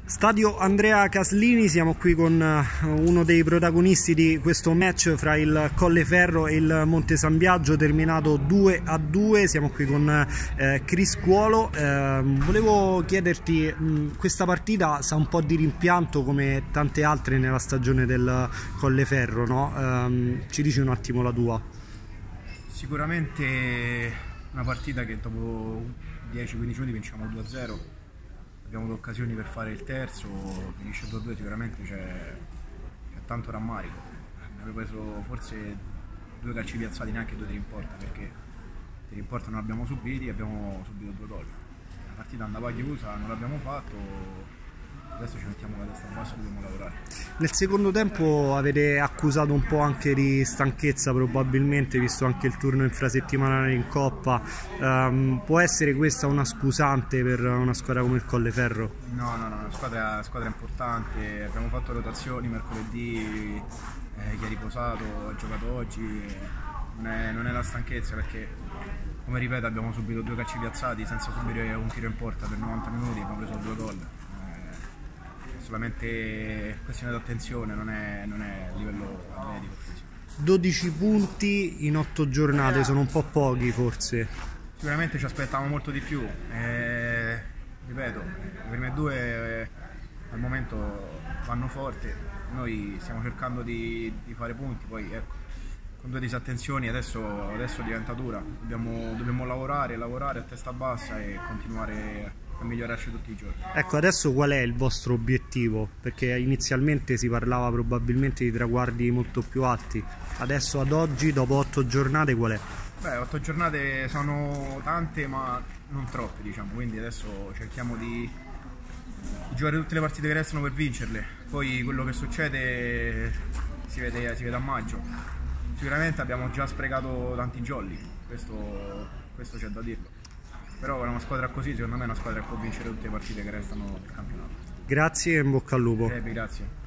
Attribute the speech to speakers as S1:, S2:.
S1: Stadio Andrea Caslini, siamo qui con uno dei protagonisti di questo match fra il Colleferro e il Monte San Biagio, terminato 2-2. Siamo qui con Chris Cuolo. Volevo chiederti, questa partita sa un po' di rimpianto come tante altre nella stagione del Colleferro, no? Ci dici un attimo la tua?
S2: Sicuramente una partita che dopo 10-15 minuti vinciamo 2-0. Abbiamo due occasioni per fare il terzo, finisce 2-2, sicuramente c'è tanto rammarico. Abbiamo preso forse due calci piazzati, neanche due tiri in porta, perché tiri in porta non abbiamo subiti, abbiamo subito due gol. La partita andava chiusa, non l'abbiamo fatto, adesso ci mettiamo la testa in basso e dobbiamo lavorare.
S1: Nel secondo tempo avete accusato un po' anche di stanchezza probabilmente, visto anche il turno infrasettimanale in Coppa. Può essere questa una scusante per una squadra come il Colleferro?
S2: No, una squadra importante, abbiamo fatto rotazioni mercoledì, chi ha riposato ha giocato oggi, non è la stanchezza, perché come ripeto abbiamo subito due calci piazzati senza subire un tiro in porta per 90 minuti, abbiamo preso due gol. Solamente questione di attenzione, non è a livello atletico.
S1: 12 punti in 8 giornate, sono un po' pochi forse.
S2: Sicuramente ci aspettavamo molto di più, ripeto, le prime due al momento vanno forte, noi stiamo cercando di fare punti, poi ecco, con due disattenzioni adesso diventa dura, dobbiamo lavorare a testa bassa e continuare a migliorarci tutti i giorni.
S1: Ecco, adesso qual è il vostro obiettivo? Perché inizialmente si parlava probabilmente di traguardi molto più alti, adesso ad oggi, dopo 8 giornate, qual è?
S2: Beh, 8 giornate sono tante ma non troppe, diciamo, quindi adesso cerchiamo di giocare tutte le partite che restano per vincerle, poi quello che succede si vede a maggio. Sicuramente abbiamo già sprecato tanti jolly, questo c'è da dirlo. Però una squadra così, secondo me è una squadra che può vincere tutte le partite che restano del campionato.
S1: Grazie e in bocca al lupo.
S2: Grazie.